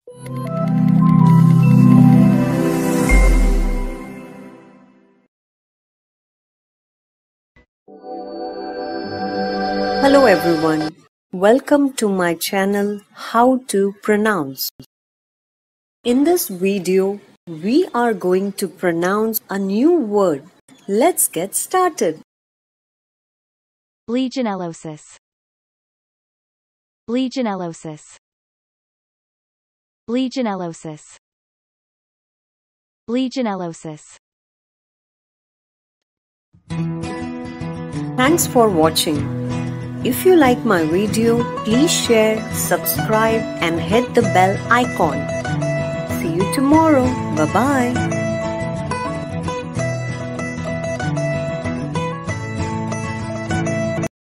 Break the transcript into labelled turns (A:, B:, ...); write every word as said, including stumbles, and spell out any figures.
A: Hello everyone, welcome to my channel How to Pronounce. In this video, we are going to pronounce a new word. Let's get started.
B: Legionellosis. Legionellosis. Legionellosis. Legionellosis.
A: Thanks for watching. If you like my video, please share, subscribe and hit the bell icon. See you tomorrow. Bye-bye.